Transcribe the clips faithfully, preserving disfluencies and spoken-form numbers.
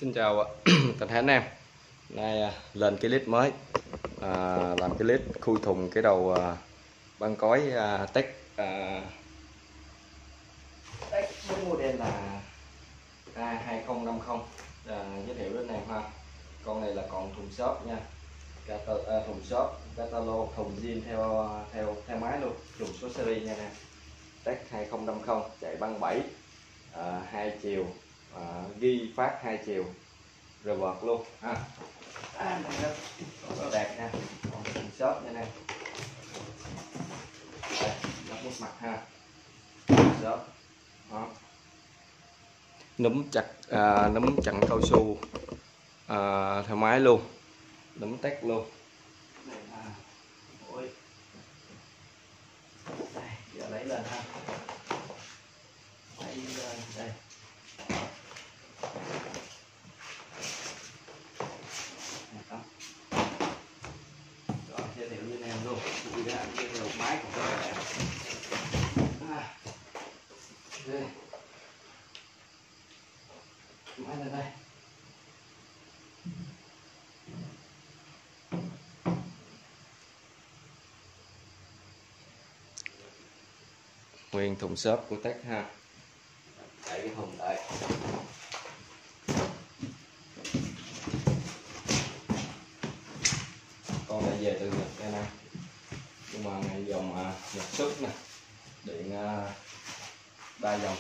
Xin chào toàn thể anh em. Nay lên cái clip mới, à, làm cái clip khui thùng cái đầu à, băng cối à, Tech à, Tech với model là A hai không năm không, à, giới thiệu đến anh em ha. Con này là còn thùng xốp nha, Cata, à, thùng xốp catalog, thùng zin theo theo theo máy luôn, dùng số series nha nè. Tech hai không năm không chạy băng bảy, à, hai chiều, à, ghi phát hai chiều rồi bật luôn ha. À, này rất, rất đẹp nha, còn thùng xốp nha nè. Đây, lắp nút mặt ha, xốp đó, núm chặt à, núm chặn cao su à, theo máy luôn, núm Tech luôn. Đây, à, ôi. Đây, giờ lấy lên ha, lấy lên đây. Rồi, giới thiệu với anh em luôn, đi ra cái đầu máy của các bạn. À, đây. Máy lên đây. Nguyên thùng xốp của Tech ha, đẩy cái thùng lại. Con đã về từ Nhật đây nè, nhưng mà này dòng à, Nhật xuất nè, điện à, ba dòng.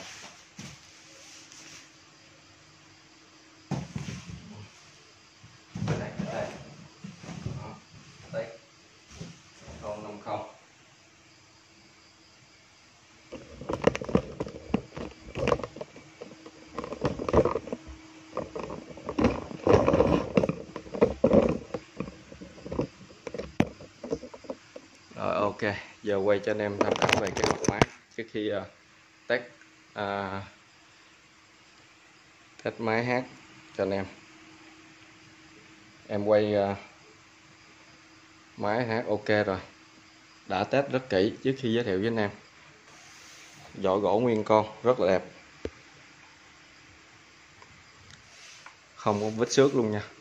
Đây, đây. Đó, Tech không năm không. Rồi, ok, giờ quay cho anh em tham khảo về cái hộp máy trước khi uh, test uh, test máy hát cho anh em. Em quay uh, máy hát ok rồi, đã test rất kỹ trước khi giới thiệu với anh em. Vỏ gỗ nguyên con rất là đẹp, không có vết xước luôn nha.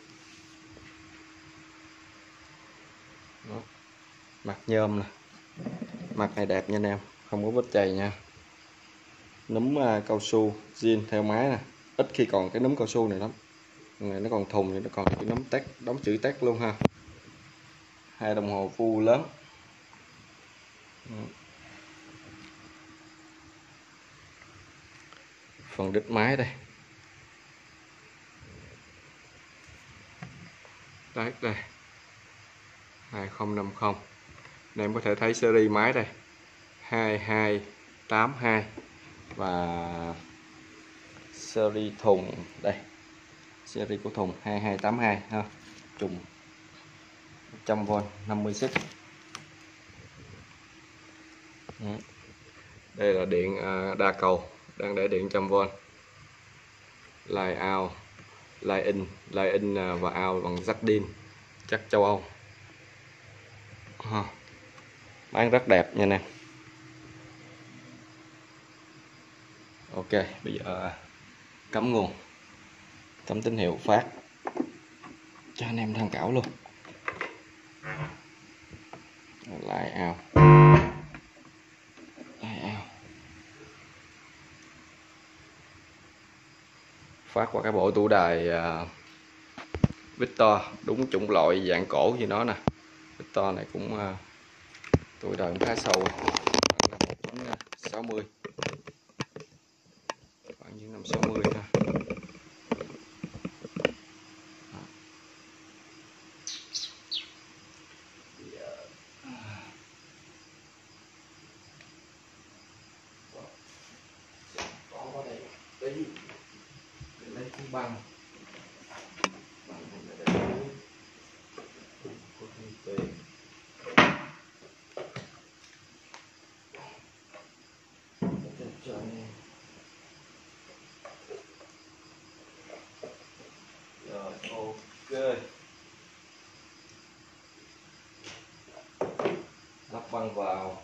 Đó, mặt nhôm nè, mặt này đẹp nha anh em, không có vết chày nha. Núm uh, cao su zin theo máy nè, ít khi còn cái núm cao su này lắm. Này nó còn thùng thì nó còn cái núm Tech, đóng chữ Tech luôn ha. Hai đồng hồ vu lớn. Phần đít máy đây. Đấy, đây hai không năm không. Anh em có thể thấy series máy đây hai hai tám hai và series thùng đây, series của thùng hai hai tám hai ha, trùng một trăm vôn năm mươi xích. Đây là điện đa cầu, đang để điện một trăm vôn, line out, line in, line in và out bằng jack din, chắc châu Âu. Bán rất đẹp nha anh em. Ok, bây giờ cắm nguồn, cắm tín hiệu phát cho anh em tham khảo luôn. Lại ao, lại ao, phát qua cái bộ tủ đài uh, Victor, đúng chủng loại dạng cổ như nó nè. Victor này cũng uh, tuổi đời cũng khá sâu, khoảng năm sáu mươi, khoảng những năm sáu mươi ha. Có đây, đây, lấy cái băng, băng này là để có thông tin. Cho anh em. Rồi, ok. Lắp băng vào.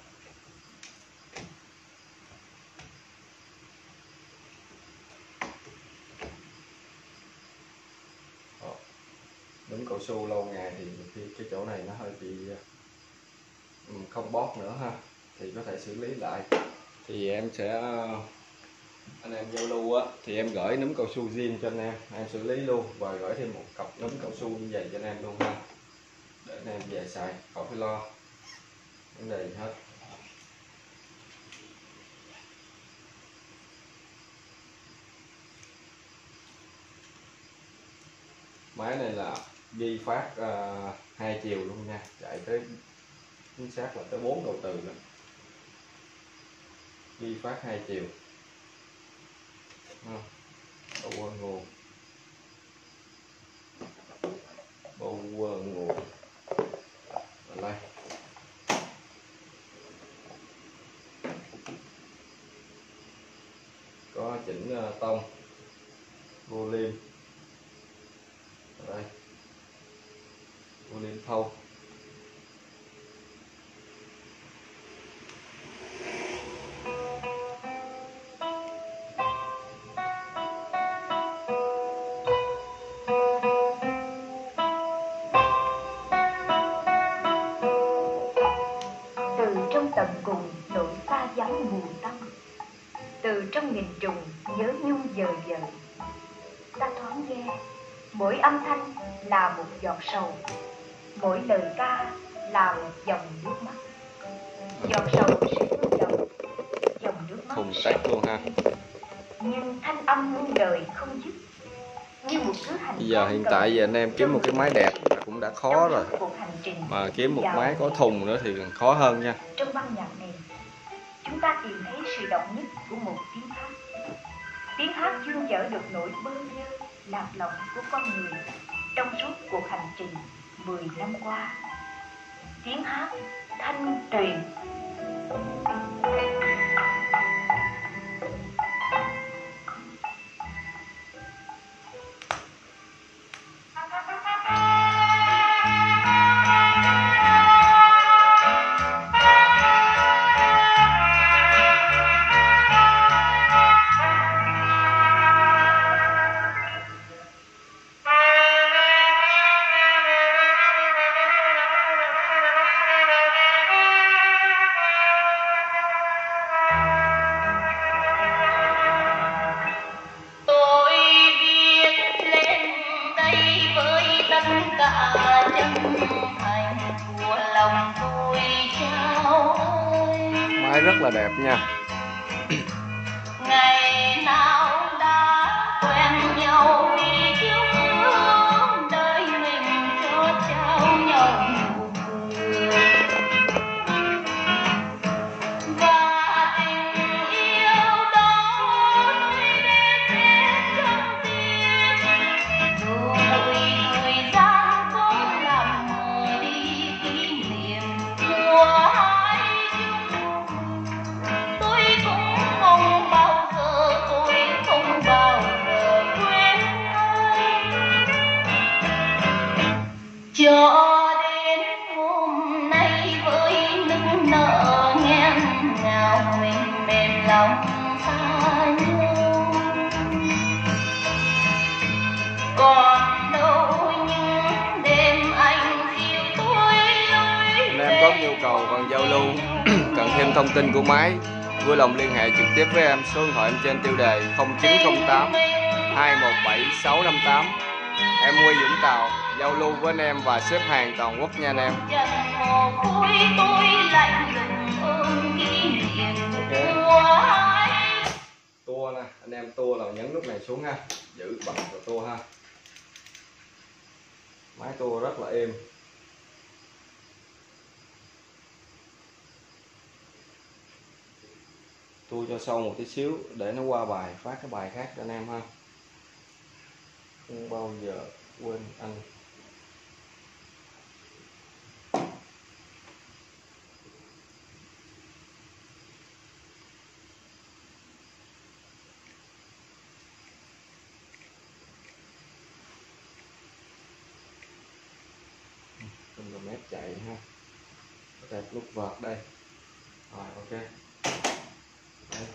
núm cao su lâu ngày thì khi cái chỗ này nó hơi bị không bóp nữa ha, thì có thể xử lý lại. Thì em sẽ anh em giao lưu á thì em gửi núm cao su zin cho anh em, em xử lý luôn và gửi thêm một cặp núm cao su như vậy cho anh em luôn ha, để anh em về xài khỏi phải lo vấn đề gì hết. Máy này là ghi phát uh, hai chiều luôn nha, chạy tới chính xác là tới bốn đầu từ nữa, ghi phát hai chiều. Power nguồn, power nguồn ở đây. Có chỉnh uh, tông, volume ở đây, volume thâu. Trong tận cùng nỗi xa vắng mù tăm, từ trong nghìn trùng nhớ nhung dời dời, ta thoáng nghe mỗi âm thanh là một giọt sầu, mỗi lời ca là một dòng nước mắt. Giọt sầu sẽ ướt dòng, dòng nước mắt Thùng tách luôn ha. Nhưng thanh âm muôn đời không dứt, như một thứ hành. Bây giờ hiện tại giờ anh em kiếm một cái máy đẹp cũng đã khó rồi, mà kiếm một máy có thùng nữa thì còn khó hơn nha. Trong băng nhạc này, chúng ta tìm thấy sự độc nhất của một tiếng hát. Tiếng hát chuyên chở được nỗi bơ vơ, lạc lõng của con người trong suốt cuộc hành trình mười năm qua. Tiếng hát thanh tuyền. Máy rất là đẹp nha. Ngày nào đã quen nhau đi trước hướng đời mình cho trao nhau nụ cười, và tình yêu đó nuôi đến hết trong tim, dù mỗi thời gian có làm mờ đi kỷ niệm của hai chúng. Tôi cũng không bao giờ, tôi không bao giờ quên anh, cho đến hôm nay với nức nở nghẹn ngào mình mềm lòng xa nhau. Còn đâu những đêm anh dìu tôi lối Anh em có nhu cầu cần giao lưu cần thêm thông tin của máy, vui lòng liên hệ trực tiếp với em. Số điện thoại em trên tiêu đề không chín không tám hai một bảy sáu năm tám. Em quê Vũng Tàu, giao lưu với anh em và xếp hàng toàn quốc nha anh em. Okay. Tua nè, anh em tua là nhấn nút này xuống ha, giữ bằng vào tua ha. Máy tua rất là êm. Tua cho sâu một tí xíu để nó qua bài, phát cái bài khác cho anh em ha. Không bao giờ quên anh. Không mét chạy ha, đẹp lúc vợt đây rồi. Ok đây.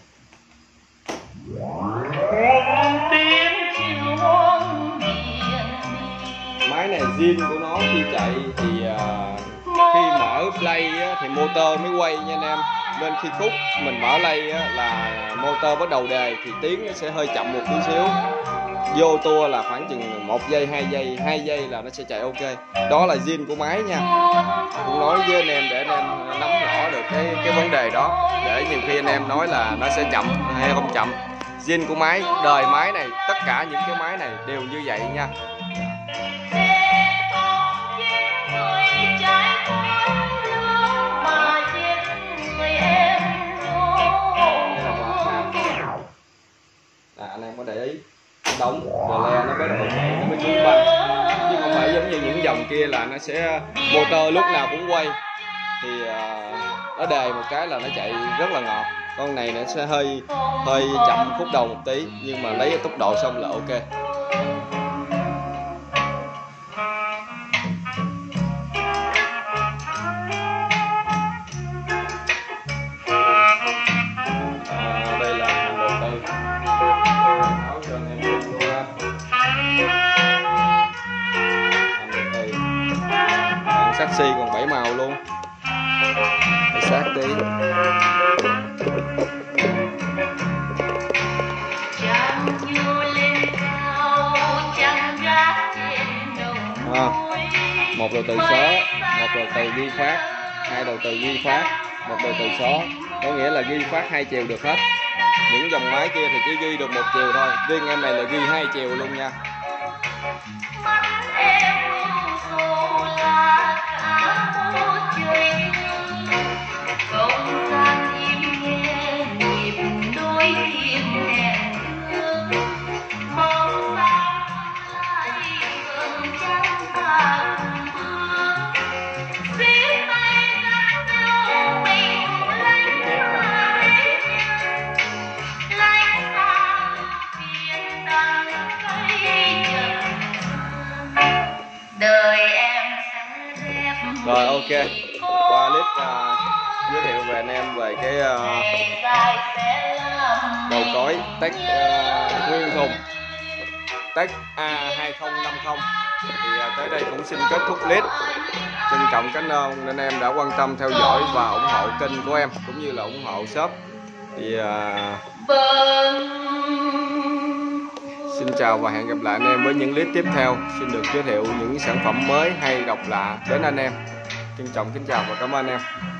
Máy này zin của nó khi chạy thì uh, khi mở play á, thì motor mới quay nha anh em, nên khi khúc mình mở play á, là motor bắt đầu đề thì tiếng nó sẽ hơi chậm một tí xíu, vô tua là khoảng chừng một giây hai giây hai giây là nó sẽ chạy ok. Đó là zin của máy nha, cũng nói với anh em để anh em nắm rõ được cái cái vấn đề đó, để nhiều khi anh em nói là nó sẽ chậm hay không chậm. Zin của máy, đời máy này, tất cả những cái máy này đều như vậy nha. À, anh em có để ý đóng rồi le nó mới độ chạy, nó mới xuống băng, chứ không phải giống như những dòng kia là nó sẽ motor lúc nào cũng quay thì uh, nó đề một cái là nó chạy rất là ngọt. Con này nó sẽ hơi hơi chậm khúc đầu một tí, nhưng mà lấy tốc độ xong là ok. À, đây là hàng đầu tư. Áo cho anh em luôn ha. Hàng đầu tư. Hàng saxi còn bảy màu luôn. Để sát tí. À, một đầu từ số, một đầu từ ghi phát, hai đầu từ ghi phát, một đầu từ số, có nghĩa là ghi phát hai chiều được hết. Những dòng máy kia thì chỉ ghi được một chiều thôi, riêng em này là ghi hai chiều luôn nha. Rồi ok, qua clip uh, giới thiệu về anh em về cái uh, đầu cối Tech uh, nguyên thùng Tech A hai không năm không. Thì uh, tới đây cũng xin kết thúc clip. Trân trọng cảm ơn anh em đã quan tâm theo dõi và ủng hộ kênh của em cũng như là ủng hộ shop. Thì uh, xin chào và hẹn gặp lại anh em với những clip tiếp theo. Xin được giới thiệu những sản phẩm mới hay độc lạ đến anh em. Trân trọng kính chào và cảm ơn anh em.